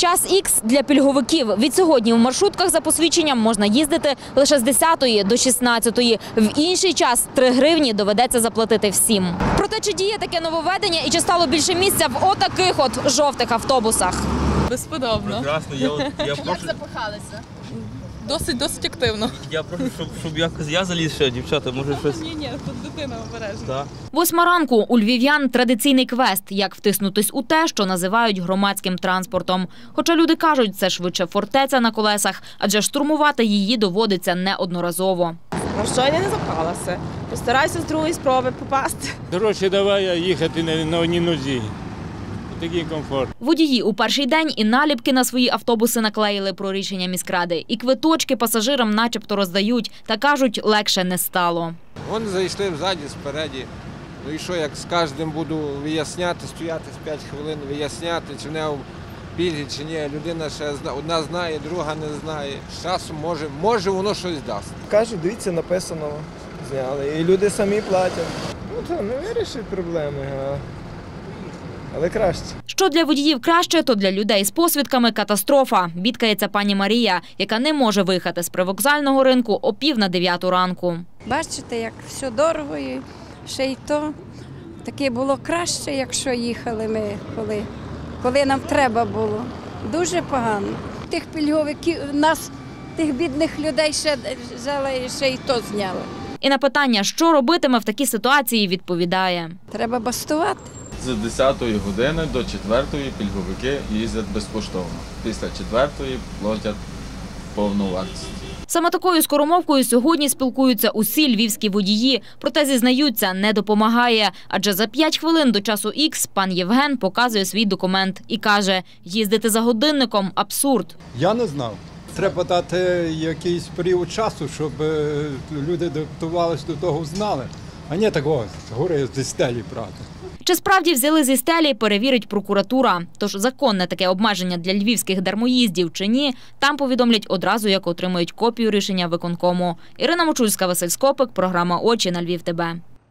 Час ікс для пільговиків. Відсьогодні в маршрутках за посвідченням можна їздити лише з 10-ї до 16-ї. В інший час 3 гривні доведеться заплатити всім. Проте чи діє таке нововведення і чи стало більше місця в отаких от жовтих автобусах? Безподобно. Прекрасно. Я прошу, запахалися? Досить активно. я прошу, щоб якось я заліз ще, дівчата, може щось. Ні, тут дитина обережна. Да. 8 ранку у львів'ян традиційний квест, як втиснутись у те, що називають громадським транспортом. Хоча люди кажуть, це швидше фортеця на колесах, адже штурмувати її доводиться неодноразово. Щойно не запхалася. Постараюся з другої спроби попасти. Дорожче давай їхати на одній нозі. Такий комфорт. Водії у перший день і наліпки на свої автобуси наклеїли про рішення міськради. І квиточки пасажирам начебто роздають. Та кажуть, легше не стало. Вони зайшли ззаді, спереді. Ну і що, як з кожним буду виясняти, стояти з 5 хвилин, виясняти, чи не в пільги, чи ні. Людина ще одна знає, друга не знає. З часом може воно щось дасть. Кажуть, дивіться, написано, зняли. І люди самі платять. Ну, це не вирішить проблеми, але краще. Що для водіїв краще, то для людей з посвідками – катастрофа. Бідкається пані Марія, яка не може виїхати з привокзального ринку о 8:45 ранку. Бачите, як все дорого і ще й то. Таке було краще, якщо їхали ми, коли нам треба було. Дуже погано. Тих пільговиків, нас, тих бідних людей ще взяли і ще й то зняли. І на питання, що робитиме в такій ситуації, відповідає. Треба бастувати. З 10-ї години до 4-ї пільговики їздять безкоштовно. Після 4-ї платять повну вартість. Саме такою скоромовкою сьогодні спілкуються усі львівські водії. Проте, зізнаються, не допомагає. Адже за 5 хвилин до часу ікс пан Євген показує свій документ і каже, їздити за годинником – абсурд. Я не знав. Треба дати якийсь період часу, щоб люди адаптувалися до того, знали. А не такого, гори зі стелі брати. Чи справді взяли зі стелі, перевірить прокуратура. Тож законне таке обмеження для львівських дармоїздів чи ні, там повідомлять одразу, як отримають копію рішення виконкому. Ірина Мочульська, Василь Скопик, програма «Очі» на Львів ТБ.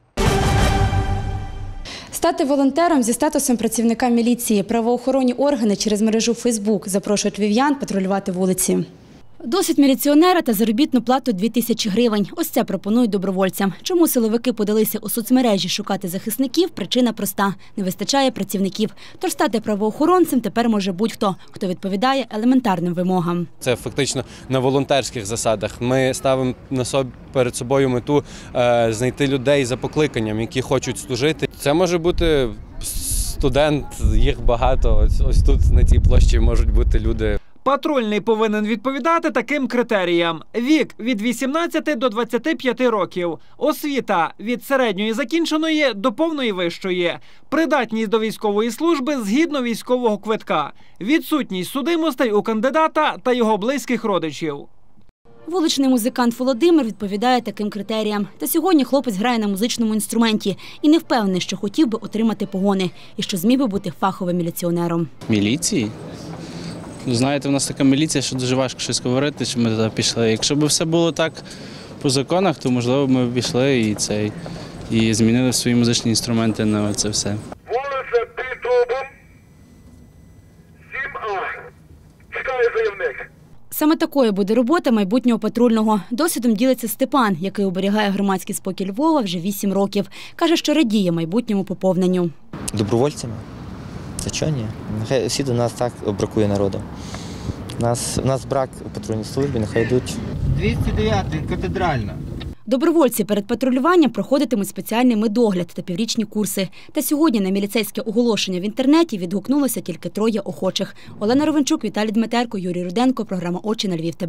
Стати волонтером зі статусом працівника міліції. Правоохоронні органи через мережу Фейсбук запрошують львів'ян патрулювати вулиці. Досвід міліціонера та заробітну плату 2000 гривень. Ось це пропонують добровольцям. Чому силовики подалися у соцмережі шукати захисників? Причина проста – не вистачає працівників. Тож стати правоохоронцем тепер може будь-хто, хто відповідає елементарним вимогам. Це фактично на волонтерських засадах. Ми ставимо перед собою мету знайти людей за покликанням, які хочуть служити. Це може бути студент, їх багато. Ось тут на цій площі можуть бути люди. Патрульний повинен відповідати таким критеріям. Вік – від 18 до 25 років. Освіта – від середньої закінченої до повної вищої. Придатність до військової служби згідно військового квитка. Відсутність судимостей у кандидата та його близьких родичів. Вуличний музикант Володимир відповідає таким критеріям. Та сьогодні хлопець грає на музичному інструменті і не впевнений, що хотів би отримати погони і що зміг би бути фаховим міліціонером. Міліції? Знаєте, в нас така міліція, що дуже важко щось говорити, що ми туди пішли. Якщо б все було так по законах, то, можливо, ми б пішли і змінили свої музичні інструменти на це все. Вулиця під Дубом, 7А. Читає заявник. Саме такою буде робота майбутнього патрульного. Досвідом ділиться Степан, який оберігає громадський спокій Львова вже 8 років. Каже, що радіє майбутньому поповненню. Добровольцями? Та чого ні? Нехай всі до нас так бракує народу. У нас брак у патрульній службі, нехай йдуть. 209-й, катедральна. Добровольці перед патрулюванням проходитимуть спеціальний медогляд та піврічні курси. Та сьогодні на міліцейське оголошення в інтернеті відгукнулося тільки 3 охочих. Олена Ровенчук, Віталій Дмитерко, Юрій Руденко. Програма «Очі» на Львів ТБ.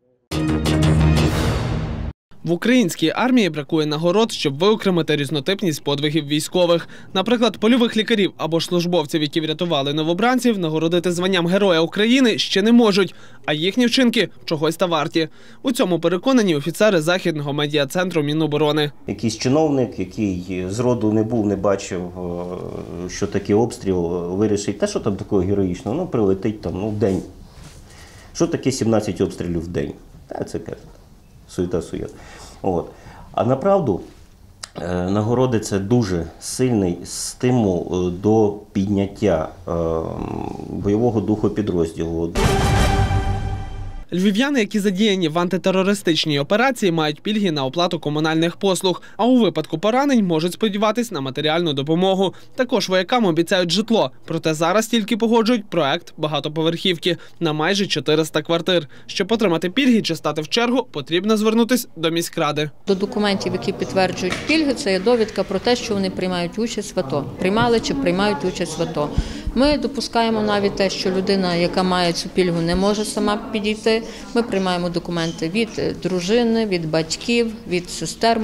В українській армії бракує нагород, щоб виокремити різнотипність подвигів військових. Наприклад, польових лікарів або ж службовців, які врятували новобранців, нагородити званням Героя України ще не можуть, а їхні вчинки чогось та варті. У цьому переконані офіцери Західного медіа-центру Міноборони. Якийсь чиновник, який зроду не був, не бачив, що таке обстріл, вирішить, та що там такого героїчного, ну прилетить там, в день. Що таке 17 обстрілів в день? Та це суєта-суєт. А направду Нагороди – це дуже сильний стимул до підняття бойового духу підрозділу. Львів'яни, які задіяні в антитерористичній операції, мають пільги на оплату комунальних послуг, а у випадку поранень можуть сподіватись на матеріальну допомогу. Також воякам обіцяють житло, проте зараз тільки погоджують проект багатоповерхівки на майже 400 квартир. Щоб отримати пільги чи стати в чергу, потрібно звернутись до міськради. До документів, які підтверджують пільги, це є довідка про те, що вони приймають участь в АТО. Приймали чи приймають участь в АТО. Ми допускаємо навіть те, що людина, яка має цю пільгу, не може сама підійти. Ми приймаємо документи від дружини, від батьків, від сестер.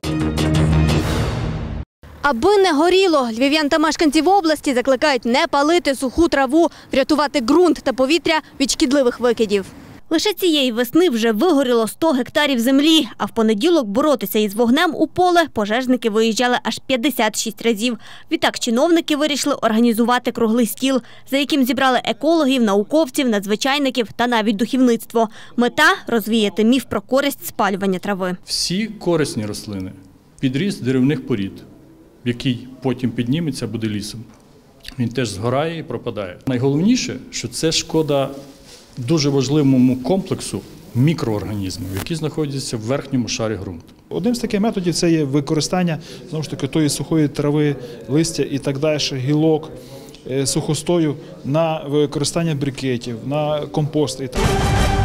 Аби не горіло, львів'ян та мешканців області закликають не палити суху траву, врятувати ґрунт та повітря від шкідливих викидів. Лише цієї весни вже вигоріло 100 гектарів землі, а в понеділок боротися із вогнем у поле пожежники виїжджали аж 56 разів. Відтак чиновники вирішили організувати круглий стіл, за яким зібрали екологів, науковців, надзвичайників та навіть духовництво. Мета – розвіяти міф про користь спалювання трави. Всі корисні рослини, підріст деревних порід, який потім підніметься, буде лісом. Він теж згорає і пропадає. Найголовніше, що це шкода дуже важливому комплексу мікроорганізмів, які знаходяться в верхньому шарі ґрунту. Одним з таких методів це є використання знову ж таки тої сухої трави, листя і так далі, гілок, сухостою на використання брикетів, на компост і так далі.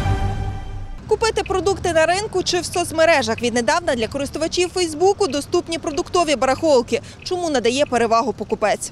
Купити продукти на ринку чи в соцмережах. Віднедавна для користувачів Фейсбуку доступні продуктові барахолки. Чому надає перевагу покупець?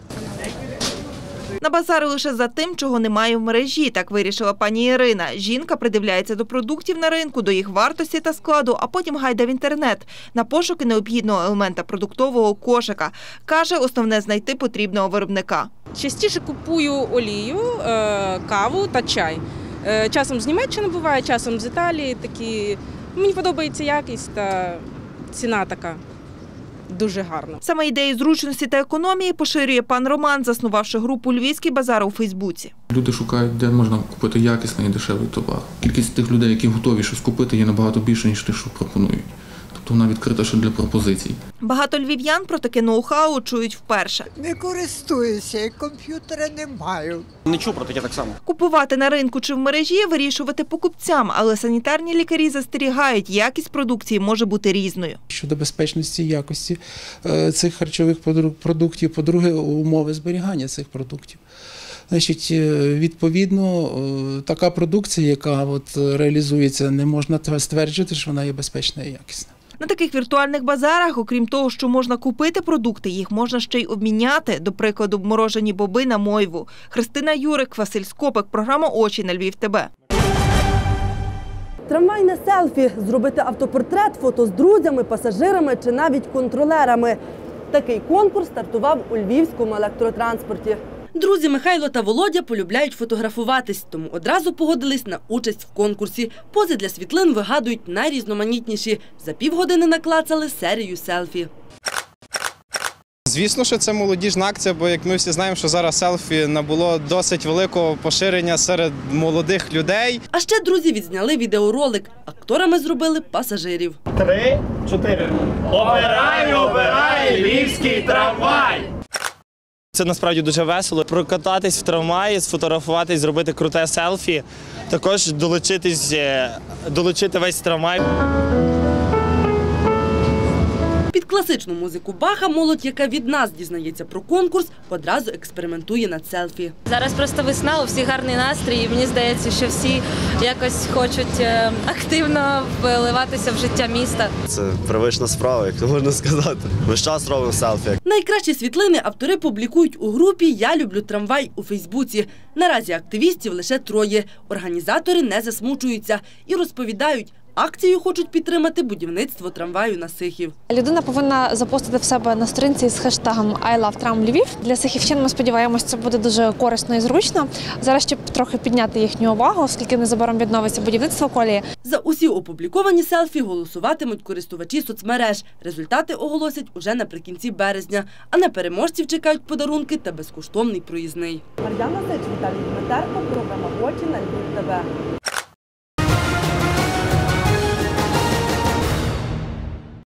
На базари лише за тим, чого немає в мережі, так вирішила пані Ірина. Жінка придивляється до продуктів на ринку, до їх вартості та складу, а потім гайда в інтернет на пошуки необхідного елемента продуктового кошика. Каже, основне знайти потрібного виробника. Частіше купую олію, каву та чай. Часом з Німеччини буває, часом з Італії. Мені подобається якість та ціна така. Дуже гарно. Саме ідеї зручності та економії поширює пан Роман, заснувавши групу «Львівський базар» у Фейсбуці. Люди шукають, де можна купити якісний і дешевий товар. Кількість тих людей, які готові щось купити, є набагато більше, ніж тих, що пропонують. Тобто вона відкрита ще для пропозицій. Багато львів'ян про таке ноу-хау чують вперше. Не користуюся, і комп'ютера не маю. Не чув про таке так само. Купувати на ринку чи в мережі вирішувати покупцям, але санітарні лікарі застерігають, якість продукції може бути різною. Щодо безпечності і якості цих харчових продуктів, по-друге, умови зберігання цих продуктів. Значить, відповідно, така продукція, яка реалізується, не можна стверджувати, що вона є безпечна і якісна. На таких віртуальних базарах, окрім того, що можна купити продукти, їх можна ще й обміняти. До прикладу, морожені боби на мойву. Христина Юрик, Василь Скопик, програма «Очі» на Львів ТБ. Трамвайне селфі, зробити автопортрет, фото з друзями, пасажирами чи навіть контролерами. Такий конкурс стартував у львівському електротранспорті. Друзі Михайло та Володя полюбляють фотографуватись, тому одразу погодились на участь в конкурсі. Пози для світлин вигадують найрізноманітніші. За півгодини наклацали серію селфі. Звісно, що це молодіжна акція, бо, як ми всі знаємо, що зараз селфі набуло досить великого поширення серед молодих людей. А ще друзі відзняли відеоролик. Акторами зробили пасажирів. 3, 4. Обирай, львівський трамвай! Це насправді дуже весело. Прокататись в трамваї, сфотографуватись, зробити круте селфі, також долучити весь трамвай. Під класичну музику Баха молодь, яка від нас дізнається про конкурс, одразу експериментує над селфі. Зараз просто весна, у всіх гарний настрій, і мені здається, що всі якось хочуть активно вливатися в життя міста. Це привична справа, як можна сказати. Весь час робимо селфі. Найкращі світлини автори публікують у групі «Я люблю трамвай» у Фейсбуці. Наразі активістів лише 3. Організатори не засмучуються і розповідають, акцію хочуть підтримати будівництво трамваю на Сихів. Людина повинна запостити в себе на сторінці з хештегом «I love tram Lviv». Для сихівчан, ми сподіваємося, це буде дуже корисно і зручно. Зараз, щоб трохи підняти їхню увагу, оскільки незабаром відновиться будівництво колії. За усі опубліковані селфі голосуватимуть користувачі соцмереж. Результати оголосять уже наприкінці березня. А на переможців чекають подарунки та безкоштовний проїзний. Мар'яна Сич, Віталій Дмитерко, програма «Очі» на Львів ТБ.